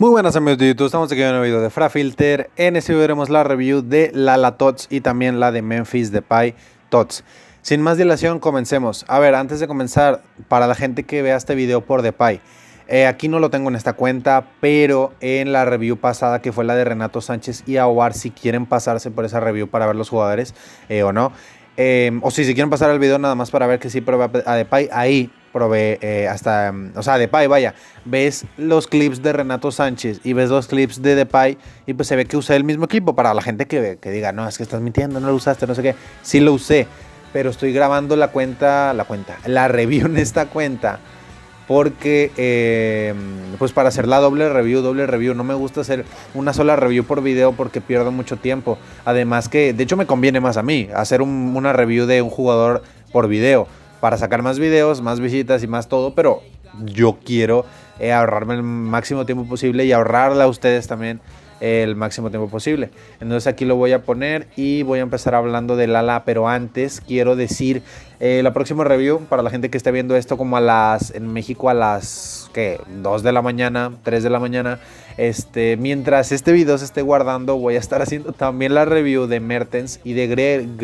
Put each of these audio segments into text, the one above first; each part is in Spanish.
Muy buenas amigos de YouTube, estamos aquí en un video de FraFilter. En este video veremos la review de Lala Tots y también la de Memphis Depay Tots. Sin más dilación, comencemos. A ver, antes de comenzar, para la gente que vea este video por Depay, aquí no lo tengo en esta cuenta, pero en la review pasada, que fue la de Renato Sánchez y Aouar, si quieren pasarse por esa review para ver los jugadores o no, o si quieren pasar el video nada más para ver que sí probé a Depay, ahí probé o sea, Depay, vaya, ves los clips de Renato Sánchez y ves los clips de Depay y pues se ve que usé el mismo equipo. Para la gente que diga, no, es que estás mintiendo, no lo usaste, no sé qué, sí lo usé, pero estoy grabando la review en esta cuenta porque pues para hacer la doble review, no me gusta hacer una sola review por video porque pierdo mucho tiempo. Además que, de hecho, me conviene más a mí hacer una review de un jugador por video, para sacar más videos, más visitas y más todo, pero yo quiero ahorrarme el máximo tiempo posible y ahorrarle a ustedes también el máximo tiempo posible. Entonces aquí lo voy a poner y voy a empezar hablando de Lala, pero antes quiero decir la próxima review, para la gente que esté viendo esto como en México a las 2 de la mañana, 3 de la mañana, mientras este video se esté guardando, voy a estar haciendo también la review de Mertens y de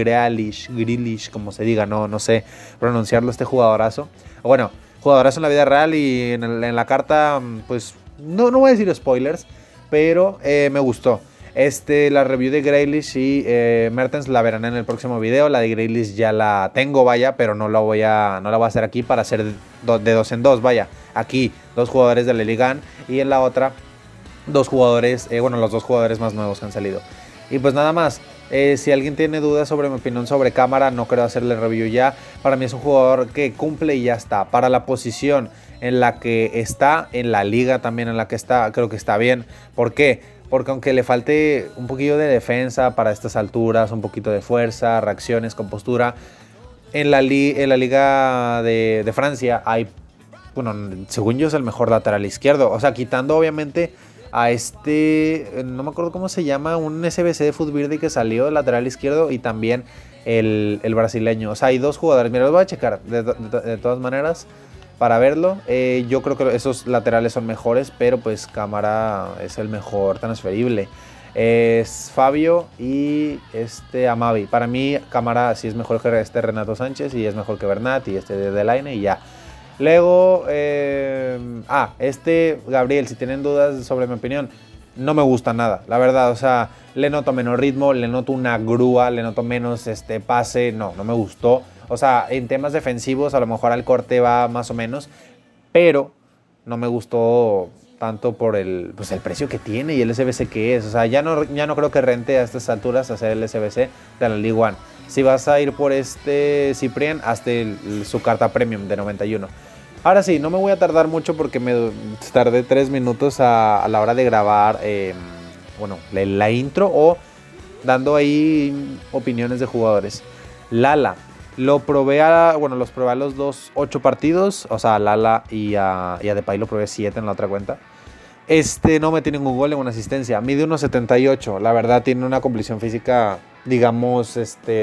Grealish, como se diga, no sé pronunciarlo, este jugadorazo. Bueno, jugadorazo en la vida real y en la carta, pues no voy a decir spoilers, pero me gustó. La review de Grealish y Mertens la verán en el próximo video. La de Grealish ya la tengo, vaya, pero no la voy a hacer aquí para hacer de dos en dos, vaya. Aquí, dos jugadores de la Liga y en la otra, dos jugadores, los dos jugadores más nuevos que han salido. Y pues nada más, si alguien tiene dudas sobre mi opinión sobre Cámara, no creo hacerle review ya. Para mí es un jugador que cumple y ya está. Para la posición en la que está, en la liga también en la que está, creo que está bien. ¿Por qué? Porque aunque le falte un poquillo de defensa para estas alturas, un poquito de fuerza, reacciones, compostura, en la liga de Francia hay, bueno, según yo es el mejor lateral izquierdo. O sea, quitando obviamente a no me acuerdo cómo se llama, un SBC de Footbird que salió del lateral izquierdo, y también el brasileño. O sea, hay dos jugadores. Mira, los voy a checar de todas maneras para verlo. Yo creo que esos laterales son mejores, pero pues Cámara es el mejor transferible. Es Fabio y Amavi. Para mí Cámara sí es mejor que Renato Sánchez y es mejor que Bernat y de Delaine y ya. Luego, Gabriel, si tienen dudas sobre mi opinión, no me gusta nada, la verdad. O sea, le noto menos ritmo, le noto una grúa, le noto menos pase, no me gustó. O sea, en temas defensivos a lo mejor al corte va más o menos, pero no me gustó tanto por el precio que tiene y el SBC que es. O sea, ya no creo que rente a estas alturas hacer el SBC de la League One. Si vas a ir por Cyprien, hazte su carta premium de 91. Ahora sí, no me voy a tardar mucho porque me tardé 3 minutos a la hora de grabar la intro o dando ahí opiniones de jugadores. Lala, los probé a los 8 partidos, o sea, a Lala y a Depay lo probé 7 en la otra cuenta. No metió ningún gol, ninguna asistencia. Mide 1.78. La verdad tiene una complexión física, digamos,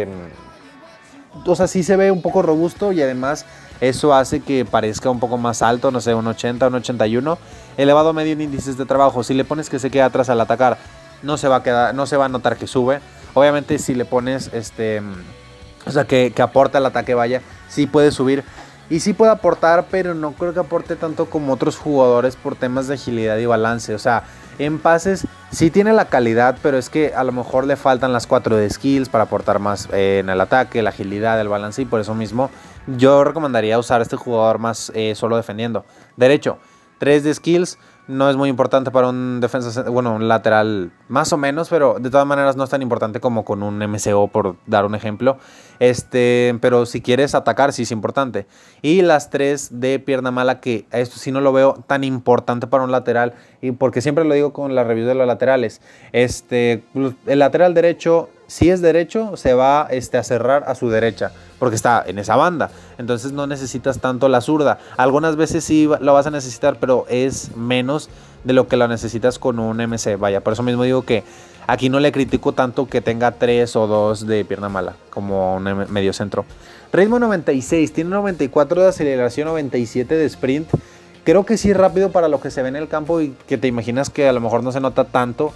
o sea, sí se ve un poco robusto y además eso hace que parezca un poco más alto, no sé, un 80, un 81. Elevado medio en índices de trabajo. Si le pones que se queda atrás al atacar, no se va a notar que sube. Obviamente si le pones o sea, que aporta al ataque, vaya, sí puede subir. Y sí puede aportar, pero no creo que aporte tanto como otros jugadores por temas de agilidad y balance. O sea, en pases sí tiene la calidad, pero es que a lo mejor le faltan las 4 de skills para aportar más en el ataque, la agilidad, el balance. Y por eso mismo yo recomendaría usar a este jugador más solo defendiendo. Derecho, 3 de skills. No es muy importante para un defensa, un lateral más o menos, pero de todas maneras no es tan importante como con un MCO, por dar un ejemplo. Pero si quieres atacar, sí es importante. Y las 3 de pierna mala, que esto sí no lo veo tan importante para un lateral, y porque siempre lo digo con la review de los laterales. El lateral derecho, si es derecho, se va a cerrar a su derecha, porque está en esa banda. Entonces no necesitas tanto la zurda. Algunas veces sí lo vas a necesitar, pero es menos de lo que lo necesitas con un MC. Vaya, por eso mismo digo que aquí no le critico tanto que tenga 3 o 2 de pierna mala como un medio centro. Ritmo 96, tiene 94 de aceleración, 97 de sprint. Creo que sí es rápido para lo que se ve en el campo y que te imaginas que a lo mejor no se nota tanto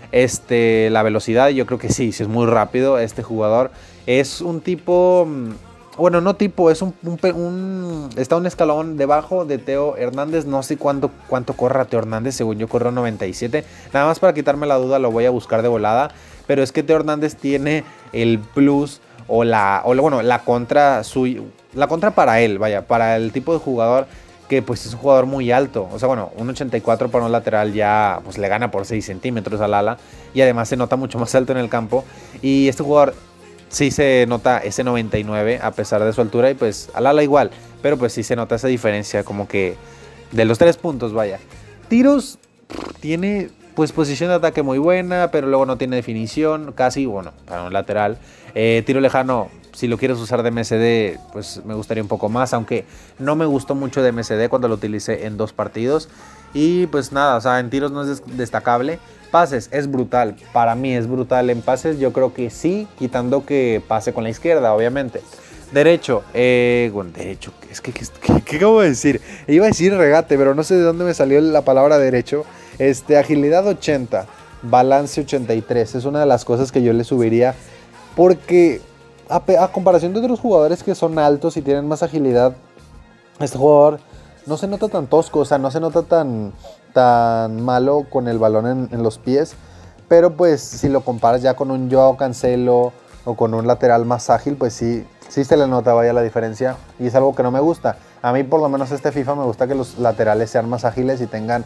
la velocidad. Yo creo que sí es muy rápido este jugador. Es un tipo, bueno, no tipo, es está un escalón debajo de Teo Hernández. No sé cuánto corra Teo Hernández, según yo corre 97. Nada más para quitarme la duda lo voy a buscar de volada. Pero es que Teo Hernández tiene el plus la contra para él, vaya, para el tipo de jugador que pues es un jugador muy alto. O sea, bueno, un 84 para un lateral ya pues le gana por 6 centímetros al ala. Y además se nota mucho más alto en el campo. Y este jugador sí se nota ese 99 a pesar de su altura. Y pues al ala igual. Pero pues sí se nota esa diferencia como que de los 3 puntos, vaya. Tiros tiene pues posición de ataque muy buena, pero luego no tiene definición. Casi, bueno, para un lateral. Tiro lejano, si lo quieres usar de MSD, pues me gustaría un poco más, aunque no me gustó mucho de MSD cuando lo utilicé en 2 partidos. Y pues nada, o sea, en tiros no es destacable. Pases, es brutal, para mí es brutal en pases, yo creo que sí, quitando que pase con la izquierda, obviamente. Derecho, bueno, derecho, ¿qué acabo de decir? Iba a decir regate, pero no sé de dónde me salió la palabra derecho. Agilidad 80, balance 83, es una de las cosas que yo le subiría. Porque a comparación de otros jugadores que son altos y tienen más agilidad, este jugador no se nota tan tosco, o sea, no se nota tan malo con el balón en los pies. Pero pues si lo comparas ya con un Joao Cancelo o con un lateral más ágil, pues sí se le nota, vaya, la diferencia. Y es algo que no me gusta. A mí por lo menos FIFA me gusta que los laterales sean más ágiles y tengan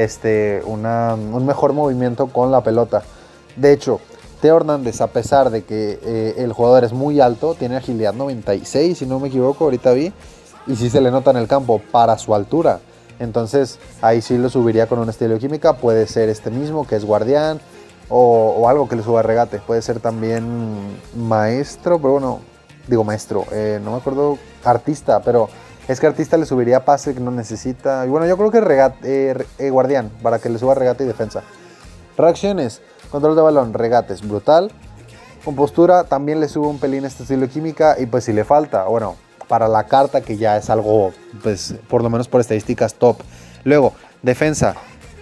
un mejor movimiento con la pelota. De hecho, Teo Hernández, a pesar de que el jugador es muy alto, tiene agilidad 96, si no me equivoco, ahorita vi, y sí se le nota en el campo para su altura. Entonces ahí sí lo subiría con un estilo de química. Puede ser este mismo, que es guardián, o algo que le suba regate. Puede ser también maestro, pero bueno, digo maestro, no me acuerdo, artista, pero es que artista le subiría pase que no necesita. Y bueno, yo creo que regate, guardián, para que le suba regate y defensa. Reacciones, control de balón, regates, brutal. Compostura, también le subo un pelín este estilo de química. Y pues si le falta, bueno, para la carta, que ya es algo, pues por lo menos por estadísticas top. Luego, defensa.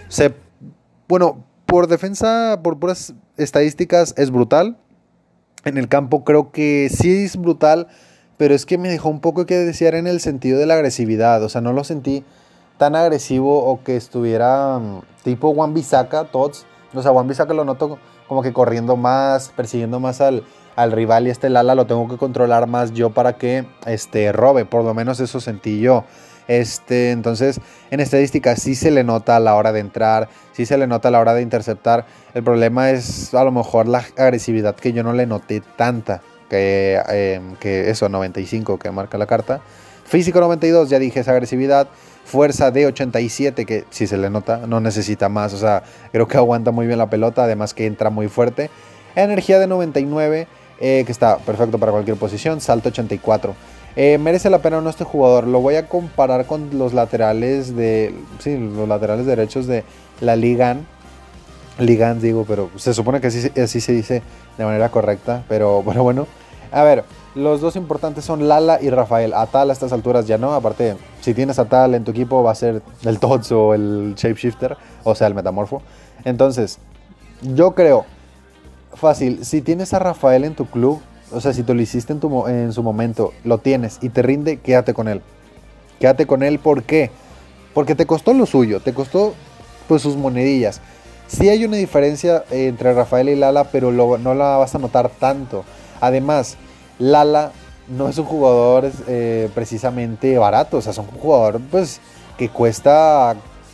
Bueno, por defensa, por puras estadísticas es brutal. En el campo creo que sí es brutal, pero es que me dejó un poco que desear en el sentido de la agresividad. O sea, no lo sentí tan agresivo o que estuviera tipo Wan-Bissaka, Tots. O sea, Wan-Bissaka lo noto como que corriendo más, persiguiendo más al rival, y Lala lo tengo que controlar más yo para que robe, por lo menos eso sentí yo. Entonces, en estadística sí se le nota a la hora de entrar, sí se le nota a la hora de interceptar. El problema es a lo mejor la agresividad, que yo no le noté tanta, que eso, 95 que marca la carta. Físico 92, ya dije, esa agresividad. Fuerza de 87, que sí se le nota, no necesita más, o sea, creo que aguanta muy bien la pelota, además que entra muy fuerte. Energía de 99, que está perfecto para cualquier posición. Salto 84. Merece la pena o no este jugador. Lo voy a comparar con los laterales los laterales derechos de la Ligan, digo, pero se supone que así se dice de manera correcta, pero bueno. A ver, los dos importantes son Lala y Rafael. Atal a estas alturas ya no. Aparte, si tienes Atal en tu equipo, va a ser el Tots o el Shapeshifter, o sea, el Metamorfo. Entonces, yo creo, fácil, si tienes a Rafael en tu club, o sea, si tú lo hiciste en su momento, lo tienes y te rinde, quédate con él. Quédate con él, ¿por qué? Porque te costó lo suyo, te costó pues sus monedillas. Sí hay una diferencia entre Rafael y Lala, pero no la vas a notar tanto. Además, Lala no es un jugador precisamente barato, o sea, es un jugador pues que cuesta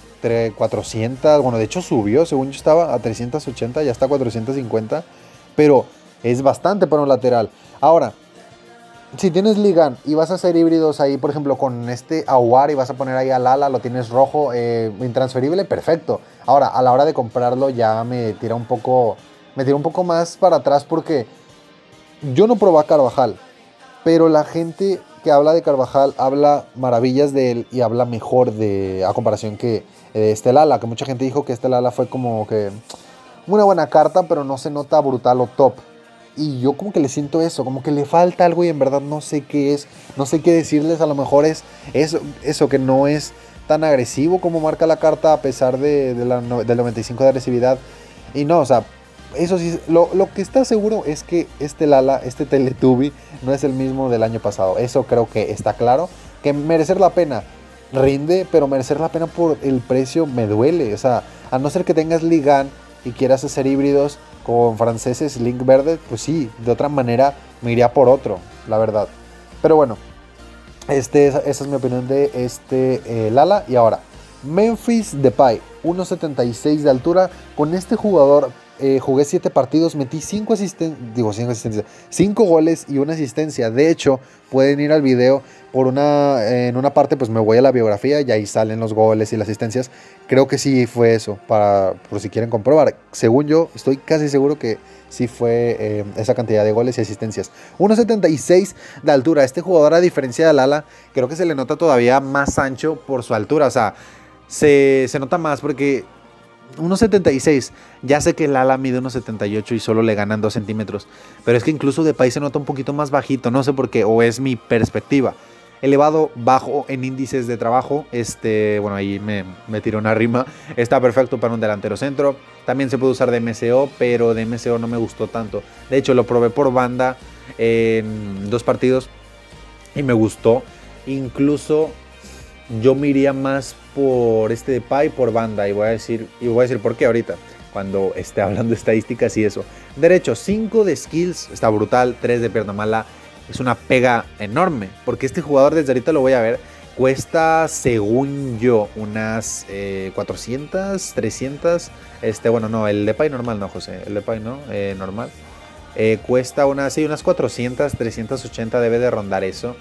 400, bueno, de hecho subió, según yo estaba a 380, ya está a 450, pero es bastante para un lateral. Ahora, si tienes Ligan y vas a hacer híbridos ahí, por ejemplo, con Aouar y vas a poner ahí a Lala, lo tienes rojo, intransferible, perfecto. Ahora, a la hora de comprarlo ya me tira un poco más para atrás, porque yo no probé a Carvajal, pero la gente que habla de Carvajal habla maravillas de él y habla mejor a comparación que Lala, que mucha gente dijo que Lala fue como que una buena carta, pero no se nota brutal o top. Y yo como que le siento eso, como que le falta algo y en verdad no sé qué es, no sé qué decirles. A lo mejor es eso que no es tan agresivo como marca la carta, a pesar del 95 de agresividad. Y no, o sea, eso sí, lo que está seguro es que este Lala, este Teletubby, no es el mismo del año pasado. Eso creo que está claro. Que merecer la pena rinde, pero merecer la pena por el precio me duele. O sea, a no ser que tengas Ligan y quieras hacer híbridos con franceses Link Verde, pues sí, de otra manera me iría por otro, la verdad. Pero bueno, esa es mi opinión de este Lala. Y ahora, Memphis Depay, 1.76 de altura. Con este jugador jugué 7 partidos, metí 5 asistencias, 5 goles y 1 asistencia. De hecho, pueden ir al video. En una parte pues me voy a la biografía y ahí salen los goles y las asistencias. Creo que sí fue eso, por si quieren comprobar. Según yo, estoy casi seguro que sí fue esa cantidad de goles y asistencias. 1.76 de altura. Este jugador, a diferencia del Lala, creo que se le nota todavía más ancho por su altura. O sea, se nota más porque 1.76, ya sé que el Lala mide 1.78 y solo le ganan 2 centímetros, pero es que incluso Depay se nota un poquito más bajito, no sé por qué, o es mi perspectiva. Elevado, bajo en índices de trabajo, bueno, ahí me tiró una rima, está perfecto para un delantero centro. También se puede usar de MCO, pero de MCO no me gustó tanto. De hecho, lo probé por banda en 2 partidos y me gustó. Incluso yo me iría más por este Depay por banda, y voy a decir por qué ahorita, cuando esté hablando de estadísticas y eso. Derecho, 5 de skills, está brutal, 3 de pierna mala. Es una pega enorme, porque este jugador, desde ahorita lo voy a ver, cuesta, según yo, unas 400, 300. Bueno, no, el Depay normal no, José, el Depay no, normal. Cuesta unas 400, 380, debe de rondar eso.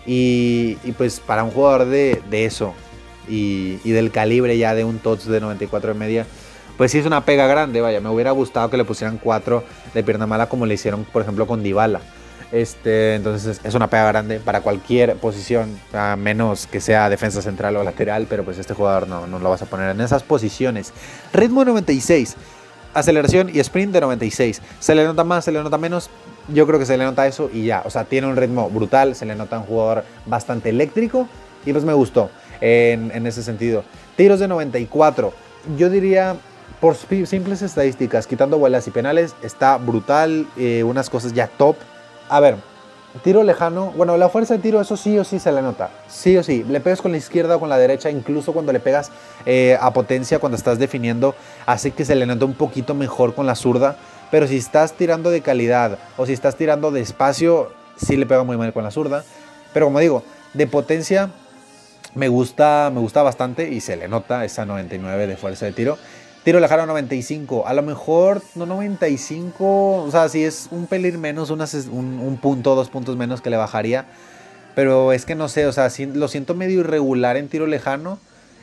Y pues para un jugador de eso y del calibre ya de un TOTS de 94 de media, pues sí es una pega grande, vaya. Me hubiera gustado que le pusieran 4 de pierna mala como le hicieron, por ejemplo, con Dybala. Entonces es una pega grande para cualquier posición, a menos que sea defensa central o lateral, pero pues este jugador no lo vas a poner en esas posiciones. Ritmo 96, aceleración y sprint de 96. ¿Se le nota más, se le nota menos? Yo creo que se le nota eso y ya. O sea, tiene un ritmo brutal, se le nota un jugador bastante eléctrico y pues me gustó en ese sentido. Tiros de 94, yo diría, por simples estadísticas, quitando vuelas y penales, está brutal, unas cosas ya top. A ver, tiro lejano, bueno, la fuerza de tiro, eso sí o sí se le nota, sí o sí. Le pegas con la izquierda o con la derecha, incluso cuando le pegas a potencia cuando estás definiendo, así que se le nota un poquito mejor con la zurda. Pero si estás tirando de calidad o si estás tirando de espacio, sí le pega muy mal con la zurda. Pero como digo, de potencia me gusta bastante y se le nota esa 99 de fuerza de tiro. Tiro lejano 95, a lo mejor no 95, o sea, si es un pelín menos, un punto, 2 puntos menos que le bajaría. Pero es que no sé, o sea, sí, lo siento medio irregular en tiro lejano.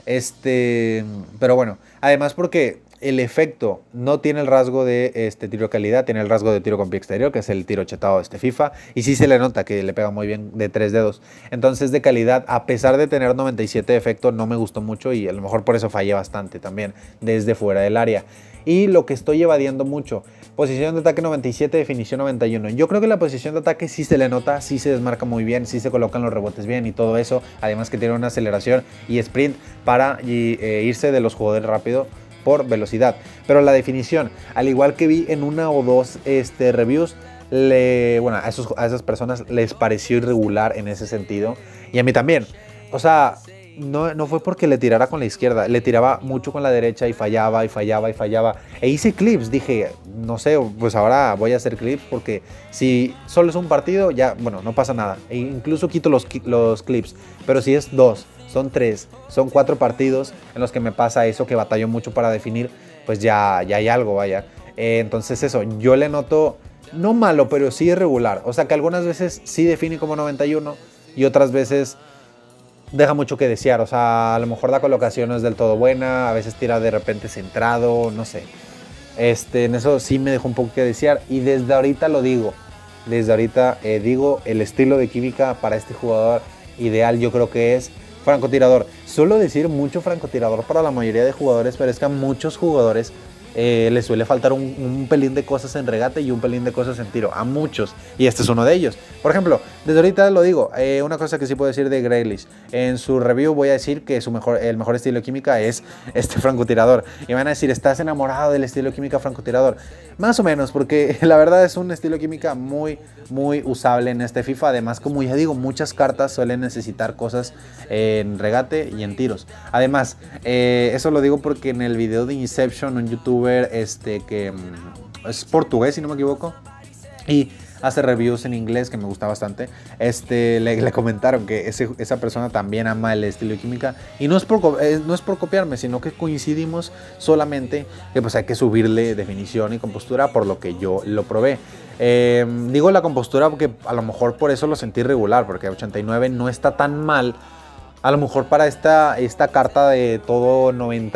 Pero bueno, además porque el efecto no tiene el rasgo de tiro de calidad, tiene el rasgo de tiro con pie exterior, que es el tiro chetado de FIFA, y sí se le nota que le pega muy bien de 3 dedos. Entonces, de calidad, a pesar de tener 97 de efecto, no me gustó mucho y a lo mejor por eso fallé bastante también desde fuera del área. Y lo que estoy evadiendo mucho, posición de ataque 97, definición 91. Yo creo que la posición de ataque sí se le nota, sí se desmarca muy bien, sí se colocan los rebotes bien y todo eso. Además que tiene una aceleración y sprint para irse de los jugadores rápido por velocidad. Pero la definición, al igual que vi en 1 o 2 reviews, a esas personas les pareció irregular en ese sentido. Y a mí también. O sea, no fue porque le tirara con la izquierda, le tiraba mucho con la derecha y fallaba. E hice clips, dije, no sé, pues ahora voy a hacer clips porque si solo es un partido, ya, bueno, no pasa nada. E incluso quito los clips, pero si es 2, son 3, son 4 partidos en los que me pasa eso, que batallo mucho para definir, pues ya hay algo, vaya. Entonces eso, yo le noto, no malo, pero sí irregular. O sea que algunas veces sí define como 91 y otras veces deja mucho que desear. O sea, a lo mejor la colocación no es del todo buena, a veces tira de repente centrado, no sé. En eso sí me dejó un poco que desear y desde ahorita lo digo. Desde ahorita digo, el estilo de química para este jugador ideal yo creo que es francotirador. Suelo decir mucho francotirador para la mayoría de jugadores, pero es que a muchos jugadores les suele faltar un pelín de cosas en regate y un pelín de cosas en tiro, a muchos, y este es uno de ellos. Por ejemplo, desde ahorita lo digo, una cosa que sí puedo decir de Grealish, en su review voy a decir que el mejor estilo de química es este francotirador, y me van a decir, ¿estás enamorado del estilo de química francotirador? Más o menos, porque la verdad es un estilo de química muy usable en este FIFA. Además, como ya digo, muchas cartas suelen necesitar cosas en regate y en tiros. Además, eso lo digo porque en el video de Inception, un youtuber que es portugués, si no me equivoco, y hace reviews en inglés que me gusta bastante, le comentaron que esa persona también ama el estilo de química, y no es por copiarme, sino que coincidimos solamente que pues hay que subirle definición y compostura, por lo que yo lo probé. Digo la compostura porque a lo mejor por eso lo sentí regular, porque 89 no está tan mal. A lo mejor para esta carta de todo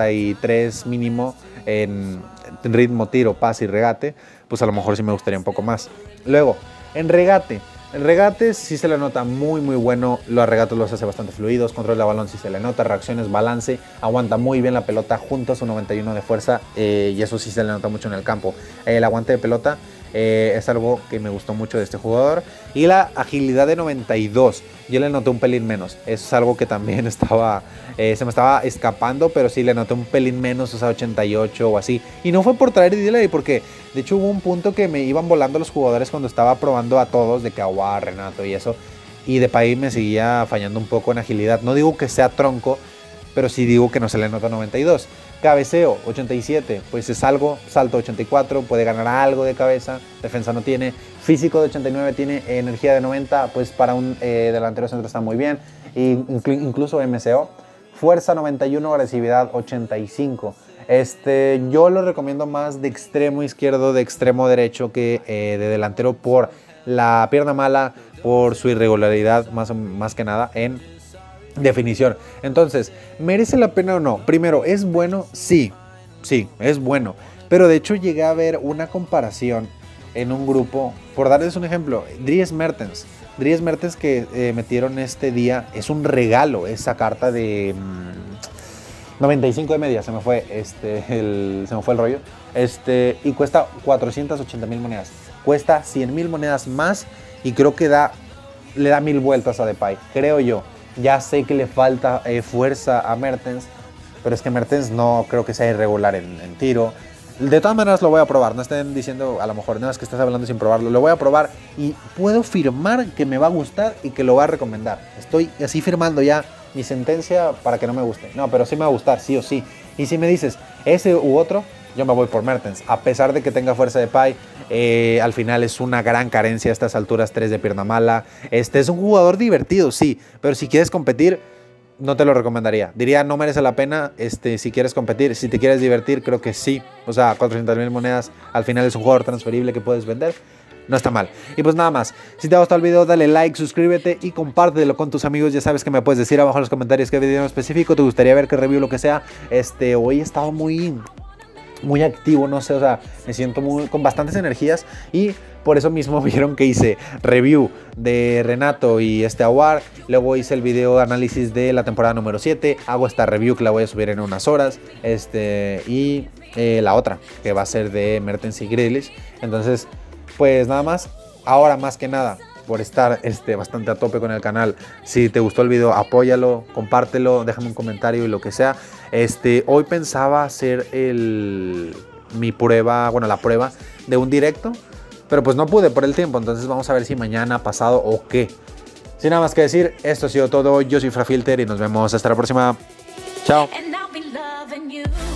93 mínimo en ritmo, tiro, pase y regate, pues a lo mejor sí me gustaría un poco más. Luego, en regate. El regate sí se le nota muy bueno, los regates los hace bastante fluidos, control de balón sí se le nota, reacciones, balance, aguanta muy bien la pelota junto a su 91 de fuerza, y eso sí se le nota mucho en el campo. El aguante de pelota es algo que me gustó mucho de este jugador, y la agilidad de 92, yo le noté un pelín menos, eso es algo que también se me estaba escapando, pero sí le noté un pelín menos, o sea 88 o así, y no fue por traer delay, porque de hecho hubo un punto que me iban volando los jugadores cuando estaba probando a todos, de que Aouar, Renato y eso, y Depay me seguía fallando un poco en agilidad. No digo que sea tronco, pero sí digo que no se le nota 92. Cabeceo, 87, pues es algo, salto 84, puede ganar algo de cabeza, defensa no tiene, físico de 89, tiene energía de 90, pues para un delantero centro está muy bien, incluso MCO, fuerza 91, agresividad 85. Yo lo recomiendo más de extremo izquierdo, de extremo derecho que de delantero, por la pierna mala, por su irregularidad más que nada en definición. Entonces, ¿merece la pena o no? Primero, ¿es bueno? Sí, es bueno. Pero de hecho llegué a ver una comparación en un grupo, por darles un ejemplo, Dries Mertens que metieron este día, es un regalo esa carta de 95 de media, se me fue el rollo, y cuesta 480,000 monedas, cuesta 100,000 monedas más, y creo que le da 1000 vueltas a Depay, creo yo. Ya sé que le falta fuerza a Mertens, pero es que Mertens no creo que sea irregular en tiro. De todas maneras lo voy a probar, no estén diciendo a lo mejor, no, es que estás hablando sin probarlo. Lo voy a probar y puedo firmar que me va a gustar y que lo voy a recomendar. Estoy así firmando ya mi sentencia para que no me guste. No, pero sí me va a gustar, sí o sí. Y si me dices ese u otro, yo me voy por Mertens. A pesar de que tenga fuerza de Depay, al final es una gran carencia a estas alturas, 3 de pierna mala. Es un jugador divertido, sí, pero si quieres competir, no te lo recomendaría. Diría, no merece la pena si quieres competir. Si te quieres divertir, creo que sí. O sea, 400,000 monedas, al final es un jugador transferible que puedes vender. No está mal. Y pues nada más. Si te ha gustado el video, dale like, suscríbete y compártelo con tus amigos. Ya sabes que me puedes decir abajo en los comentarios qué video en específico te gustaría ver, qué review, lo que sea. Hoy he estado muy activo, no sé, o sea, me siento con bastantes energías, y por eso mismo vieron que hice review de Renato y Aouar, luego hice el video de análisis de la temporada número 7, hago esta review que la voy a subir en unas horas, y la otra, que va a ser de Mertens y Grealish. Entonces, pues nada más, ahora más que nada, por estar bastante a tope con el canal. Si te gustó el video, apóyalo, compártelo, déjame un comentario y lo que sea. Hoy pensaba hacer la prueba de un directo, pero pues no pude por el tiempo, entonces vamos a ver si mañana, pasado o qué. Sin nada más que decir, esto ha sido todo. Yo soy Frafilter y nos vemos hasta la próxima. Chao.